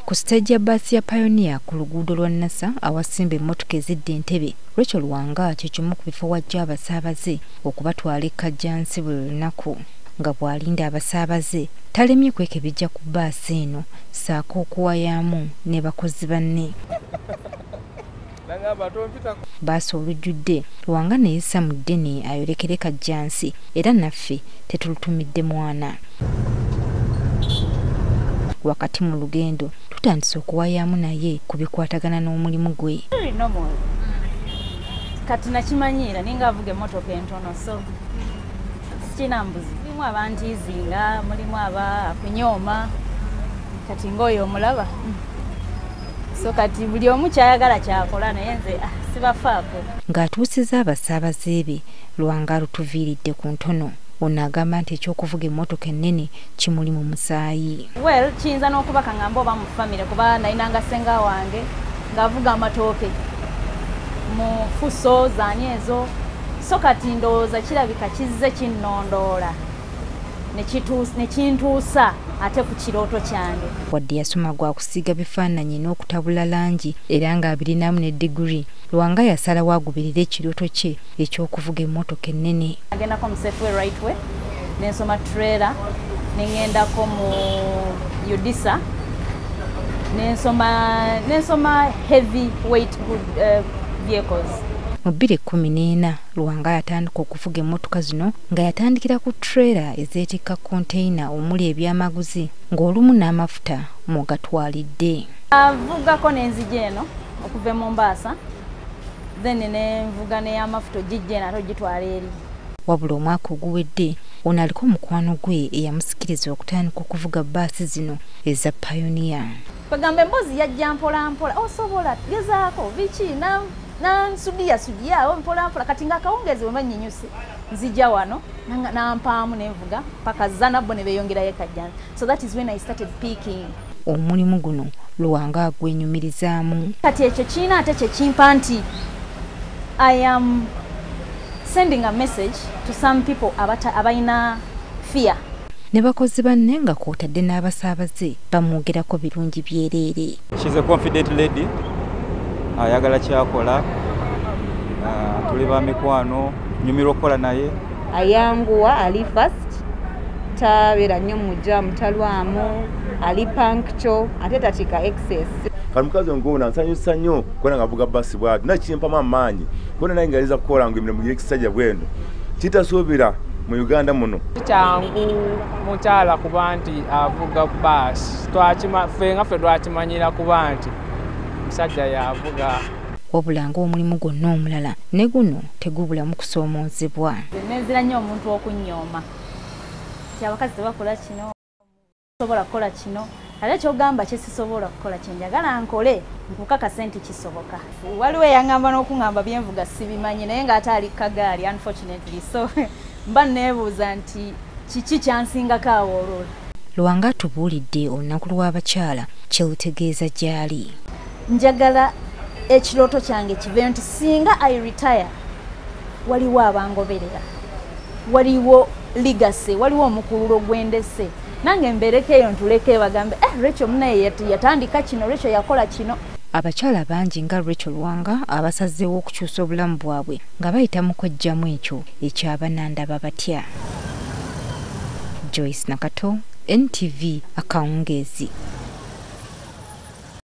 Ku stage ya bbaasi ya Pioneer ku luguudo lwa Nasa awasimba emmotoka ezidde Entebbe, Racheal Lwanga kye kimu ku bifo wajja abasaabaze okubatwala e Kajjansi buli lunaku. Nga bw'alinda abasaabaze talemye kwekebejja ku bbaasi eno saako okuwayaamu ne bakozi banne. Bbaasi olujjudde Lwanga ne yessa mu ddene ayolekere Kajjansi era naffe tetulutumidde mwana. Wakati mu lugendo tutandise okuwayaamu naye ku bikwatagana n'omulimu gwe. Kati nakimanyiira ninga avuga emmotoka entono so sikina mbuzi. Mulimu abantiizinga, mulimu akunyooma, kati ng'oyo omulaba. So kati buli omu kyayagala kyakola naye nze sibafaako. Ng'atuusizza abasaabaze be, Lwanga alutuviiridde ku ntono. Ono agamba nti ekyokuvuga emmotoka ennene kimuli mu musaayi. Well, kiyinza n'okuba kaŋŋamba oba mu famire kuba nalinanga ssenga wange ng'avuga amatooke mu fuso zaani ezo. So kati ndowooza kirabika kizze kinnondoola ne kintuusa ate ku kirooto kyange. Wadde yasoma gwa kusiiga bifaananyi n'okutabula langi era ng'abirinamu ne diguri, Lwanga yasalawo agoberere ekirooto kye eky'okuvuga emmotoka ennene. Nagendako mu Safeway right way, n'ensoma trailer, ne ŋŋendako mu Udisa, n'ensoma heavy weight vehicles. Mu 2014 Lwanga yatandika okuvuga emmotoka zino nga yatandikira ku trailer ezeetikka konteyina omuli ebyamaguzi ng'olumu n'amafuta mugatwalidde. Avugako n'enzija eno okuva e Mombasa, then n'envuga n'ey'amafuta ogijja eno ate ogitwala eri. Wabula omwaka oguwedde ono aliko omukwano gwe eyamusikiriza okutandika okuvuga bbaasi zino eza Pioneer. Bagamba emboozi yajja mpola mpola, osobola gezaako biki nansudiya mpola mpola, kati nga Akawungeezi bwe banyinyuse nzija wano nampaamu n'envuga paka zanabbo ne beeyongerayo e Kajjansi. So that is when I started peaking. Omulimu guno Lwanga agwenyumirizaamu. Kati ekyo kiina ate kye kimpa nti I am sending a message to some people abayina fear. Ne bakozi banne nga kw'otadde n'abasaabaze bamwogerako birungi byereere. She's a confident lady. Ayagala kyakola, tuli ba mikwano, nyumirwa okukola naye. Ayanguwa ali fast, tabeera nnyo mujja mutalwamu, ali punctual, ate tatika excess. Kamukazi ngona nsanyusa nnyo kubona ng'avuga bbaasi bw'ati nakimpamu amaanyi kubona naye ngaliza kukola ngo emirimu gy'ekisajja bwendo kitasuubira mu Uganda muno. Kyangu mukyala kuba nti avuga bbaasi ffe nga ffe twakimanyira kuba nti musajja yavuga. Wabula ng'omulimu gwonna omulala ne guno tegubulamu kusoomoozebwa. Nenzira nnyo omuntu okunnyooma nti abakazi tebakola kino, sobola kukola kino, ate kyogamba kye sisobola kukola kye njagala nkole nkukakasa nti kisoboka. Waliwo eyaŋŋamba n'okuŋŋamba byenvuga sibimanyi naye ng'ate ali kagaali unfortunately, so mba neebuuza nti kiki kyansingako awo olwo. Lwanga atubuulidde olunaku lw'abakyala kye lutegeeza gy'ali. Njagala ekirooto kyange kive nti singa I retire waliwo abangoberera, waliwo legacy, waliwo omukululo gwendese, nange mbereko eyo ntuleke bagambe Racheal munaye yatandika kino, Racheal yakola kino. Abakyala bangi nga Racheal Lwanga abasazeewo okukyusa obulamu bwabwe nga bayita mu kweggyamu ekyo ekyabanandaba batya. Joyce Nakato, NTV, Akawungeezi.